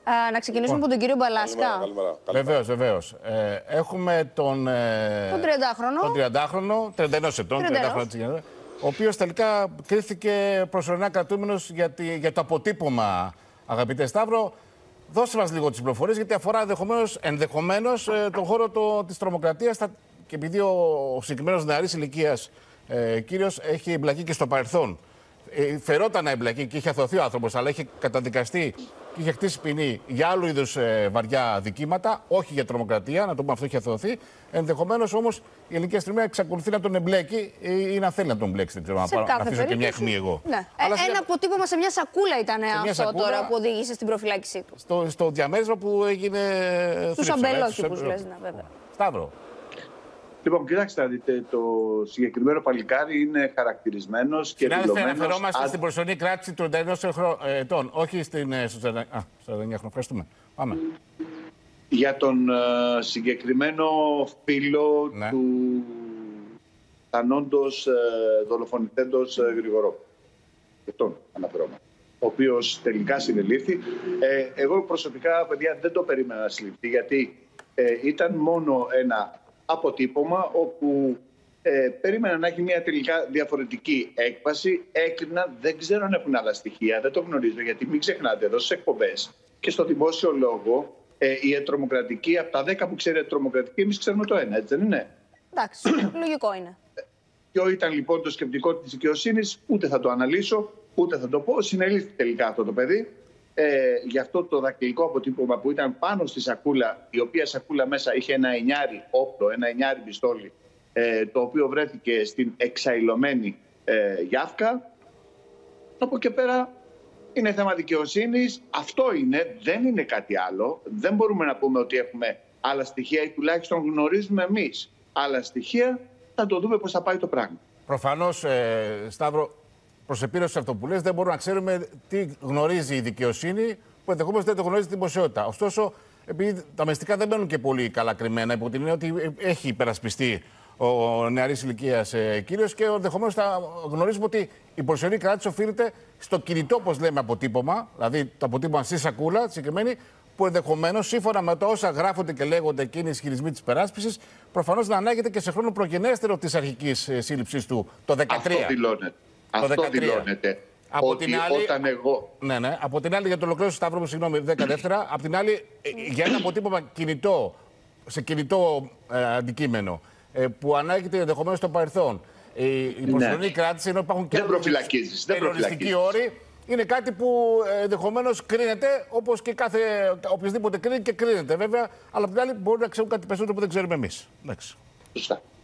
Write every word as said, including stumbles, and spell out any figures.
Α, να ξεκινήσουμε από τον κύριο Μπαλάσκα. Βεβαίως, βεβαίως. Ε, έχουμε τον, ε, τον τριαντάχρονο, τον τριαντάχρονο, τριάντα ένα ετών, ο οποίος τελικά κρίθηκε προσωρινά κρατούμενος για, τη, για το αποτύπωμα, αγαπητέ Σταύρο. Δώσε μας λίγο τις πληροφορίες, γιατί αφορά ενδεχομένως, ενδεχομένως ε, τον χώρο το, της τρομοκρατίας, και επειδή ο, ο συγκεκριμένος νεαρής ηλικίας ε, κύριος έχει εμπλακεί και στο παρελθόν. Ε, φερόταν να εμπλακεί και είχε αθωωωθεί ο άνθρωπος, αλλά είχε καταδικαστεί και είχε χτίσει ποινή για άλλου είδους ε, βαριά δικήματα, όχι για τρομοκρατία, να το πούμε αυτό, είχε αθωωωθεί. Ενδεχομένως όμως η ελληνική αστυνομία εξακολουθεί να τον εμπλέκει ή, ή να θέλει να τον μπλέξει. Δεν ξέρω, να πάρω, αφήσω περίπτωση και μια αιχμή εγώ. Ναι. Αλλά ε, ένα σε... αποτύπωμα σε μια σακούλα ήταν αυτό σακούλα, τώρα που οδήγησε στην προφυλάκησή του. Στο, στο διαμέρισμα που έγινε. Στους αμπελόκηπους, λες, ναι, βέβαια. Σταύρο. Λοιπόν, κοιτάξτε, δείτε, το συγκεκριμένο παλικάρι είναι χαρακτηρισμένος και δηλωμένος. Συνάδελφε, αναφερόμαστε α... στην προσωρινή κράτηση του τριάντα ενός ετών, όχι στην, στο σαράντα εννιά χρονών. Ευχαριστούμε. Πάμε. Για τον uh, συγκεκριμένο φίλο ναι. του θανόντος uh, δολοφονηθέντος uh, Γρηγορόπουλου. Και τον αναφερόμαστε. Ο οποίος τελικά συνελήφθη. Ε, εγώ προσωπικά, παιδιά, δεν το περίμενα να συλληφθεί, γιατί ε, ήταν μόνο ένα αποτύπωμα όπου ε, περίμενα να έχει μια τελικά διαφορετική έκβαση. Έκρινα, δεν ξέρω αν έχουν άλλα στοιχεία, δεν το γνωρίζω, γιατί μην ξεχνάτε εδώ στις εκπομπές και στο δημόσιο λόγο ε, η ετρομοκρατική, από τα δέκα που ξέρει η ετρομοκρατική, εμείς ξέρουμε το ένα, έτσι δεν είναι? Εντάξει, λογικό είναι. Ποιο ήταν λοιπόν το σκεπτικό της δικαιοσύνης, ούτε θα το αναλύσω, ούτε θα το πω. Συνελήφθη τελικά αυτό το παιδί. Ε, γι' αυτό το δακτυλικό αποτύπωμα που ήταν πάνω στη σακούλα, η οποία σακούλα μέσα είχε ένα εννιάρι όπλο, ένα εννιάρι πιστόλι, ε, το οποίο βρέθηκε στην εξαϊλωμένη ε, Γιάφκα. Από και πέρα είναι θέμα δικαιοσύνης. Αυτό είναι, δεν είναι κάτι άλλο. Δεν μπορούμε να πούμε ότι έχουμε άλλα στοιχεία ή τουλάχιστον γνωρίζουμε εμείς άλλα στοιχεία. Θα το δούμε πώς θα πάει το πράγμα. Προφανώς, ε, Σταύρο, προς επίρρωση αυτό που λες, δεν μπορούμε να ξέρουμε τι γνωρίζει η δικαιοσύνη, που ενδεχομένως δεν το γνωρίζει την δημοσιότητα. Ωστόσο, επειδή τα μυστικά δεν μένουν και πολύ καλά κρυμμένα, υπό την έννοια ότι έχει υπερασπιστεί ο νεαρής ηλικίας ε, κύριος, και ενδεχομένως θα γνωρίζουμε ότι η προσωρινή κράτηση οφείλεται στο κινητό, όπως λέμε, αποτύπωμα, δηλαδή το αποτύπωμα στη σακούλα, συγκεκριμένη, που ενδεχομένως, σύμφωνα με τα όσα γράφονται και λέγονται εκείνοι οι ισχυρισμοί της υπεράσπισης, προφανώς να ανάγεται και σε χρόνο προγενέστερο της αρχικής ε, σύλληψης του, το δεκατρία. Αυτό δηλώνεται. Αυτό δεκατρία. δηλώνεται. Από ότι την άλλη, όταν εγώ... Ναι, ναι. Από την άλλη, για το ολοκλήρωση, Σταύρο μου, συγγνώμη, δέκα δεύτερα. Από την άλλη, για ένα αποτύπωμα κινητό, σε κινητό ε, αντικείμενο, ε, που ανάγεται ενδεχομένως στο παρελθόν, ε, η προσωρινή ναι. κράτηση, ενώ υπάρχουν και περιοριστικοί όροι, είναι κάτι που ενδεχομένως κρίνεται, όπως και κάθε οποιοδήποτε κρίνει και κρίνεται βέβαια, αλλά από την άλλη μπορεί να ξέρουν κάτι περισσότερο που δεν ξέρουμε εμείς. Σωστά.